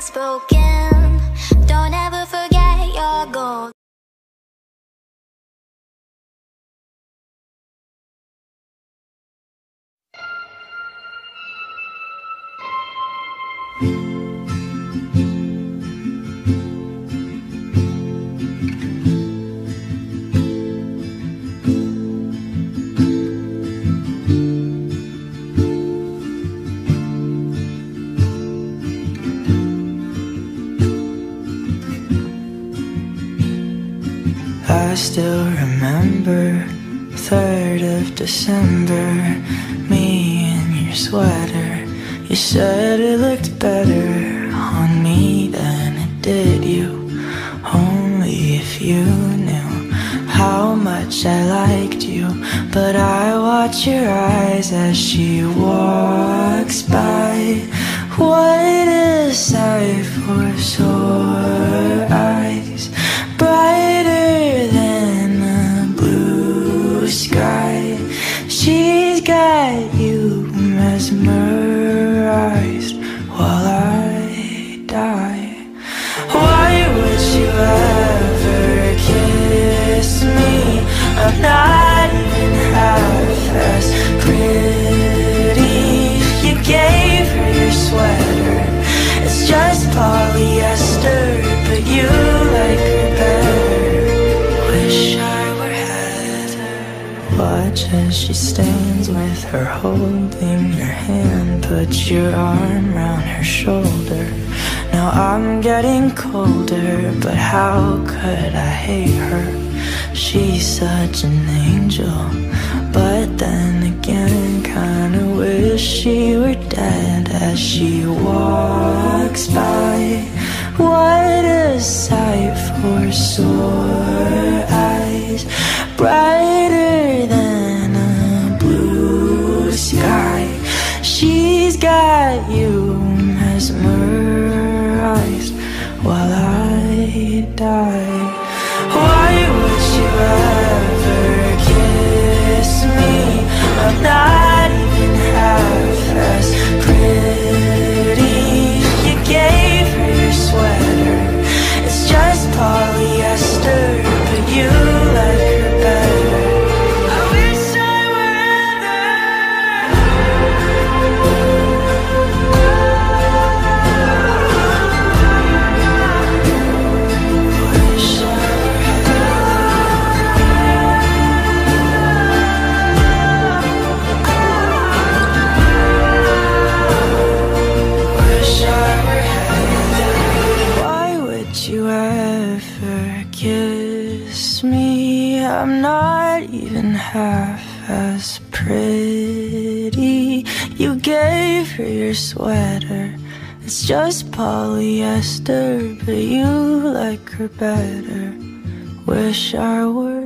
heart's broken. Don't ever forget your goal. I still remember 3rd of December, me in your sweater. You said it looked better on me than it did you. Only if you knew how much I liked you. But I watch your eyes as she walks by. What a sight for sore eyes, brighter than a blue sky. She's got you mesmerized while I die. Why would you ever kiss me? I'm not even half as pretty. You gave her your sweater, it's just polyester, but you like her better. Wish I were Heather. Watch as she stands with her holding your hand, put your arm round her shoulder. Now I'm getting colder, but how could I hate her? She's such an angel, but then again kinda wish she were dead as she walks by. What a sight for sore eyes, brighter than a blue sky. She's got you mesmerized while I die. Why would you ever kiss me? I'm not even half as pretty. You gave her your sweater, it's just polyester, but you like her better. I wish I were Heather. Wish I were Wish I were Heather. Why would you ever kiss me? I'm not even half as pretty. You gave her your sweater, it's just polyester, but you like her better. Wish I were